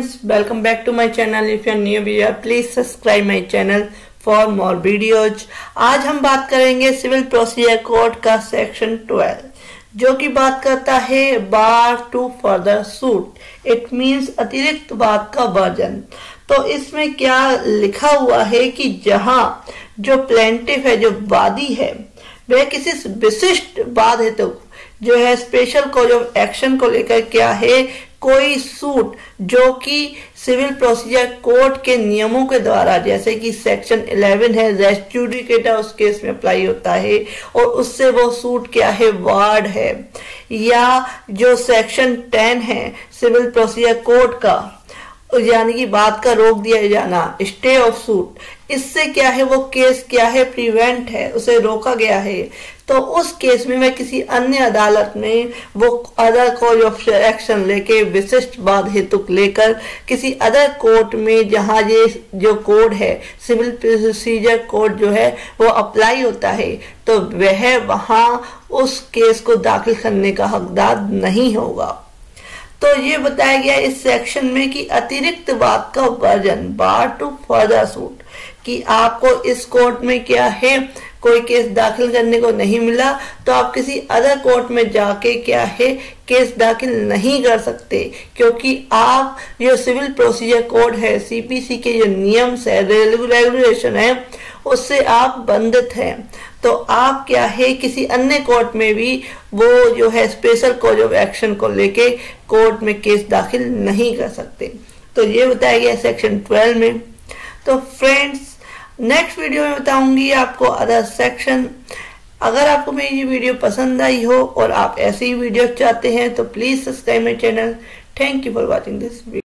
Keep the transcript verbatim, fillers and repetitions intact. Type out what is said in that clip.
Welcome back to my channel. If you are new viewer, please subscribe my channel for more videos. आज हम बात करेंगे civil procedure code का section twelve जो कि बात करता है bar to further suit. It means अतिरिक्त वाद का वर्जन। तो इसमें क्या लिखा हुआ है कि जहां जो प्लेंटिफ है, जो वादी है, वह किसी विशिष्ट वाद हेतु तो जो है स्पेशल कॉज ऑफ एक्शन को लेकर क्या है कोई सूट जो कि सिविल प्रोसीजर कोड के नियमों के द्वारा, जैसे कि सेक्शन इलेवन है रेस जुडिकेटा, उस केस में अप्लाई होता है और उससे वो सूट क्या है वार्ड है, या जो सेक्शन टेन है सिविल प्रोसीजर कोड का, यानी कि बात का रोक दिया जाना, स्टे ऑफ सूट, इससे क्या है वो केस क्या है प्रिवेंट है, उसे रोका गया है। तो उस केस में मैं किसी अन्य अदालत में वो अदर कॉज ऑफ एक्शन लेके विशिष्ट वाद हेतु लेकर किसी अदर कोर्ट में जहां ये जो कोड है सिविल प्रोसीजर कोड जो है वो अप्लाई होता है, तो वह वहां उस केस को दाखिल करने का हकदार नहीं होगा। तो ये बताया गया इस सेक्शन में कि अतिरिक्त वाद का version bar to further suit, कि आपको इस कोर्ट में क्या है कोई केस दाखिल करने को नहीं मिला तो आप किसी अदर कोर्ट में जाके क्या है केस दाखिल नहीं कर सकते, क्योंकि आप जो सिविल प्रोसीजर कोड है, सीपीसी के जो नियम है, रेगुलेशन है, उससे आप बंधित हैं। तो आप क्या है किसी अन्य कोर्ट में भी वो जो है स्पेशल कॉज ऑफ एक्शन को लेके कोर्ट में केस दाखिल नहीं कर सकते। तो ये बताया गया सेक्शन ट्वेल्व में। तो फ्रेंड्स, नेक्स्ट वीडियो में बताऊंगी आपको अदर सेक्शन। अगर आपको मेरी ये वीडियो पसंद आई हो और आप ऐसी ही वीडियो चाहते हैं तो please subscribe my channel. Thank you for watching this video.